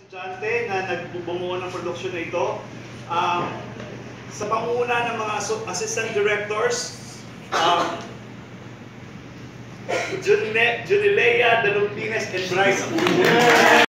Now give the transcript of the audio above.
estudyante na nagbumuo ng produksyon na ito. Sa pangunguna ng mga assistant directors, Junilea Dalumpines and Bryce Ulo.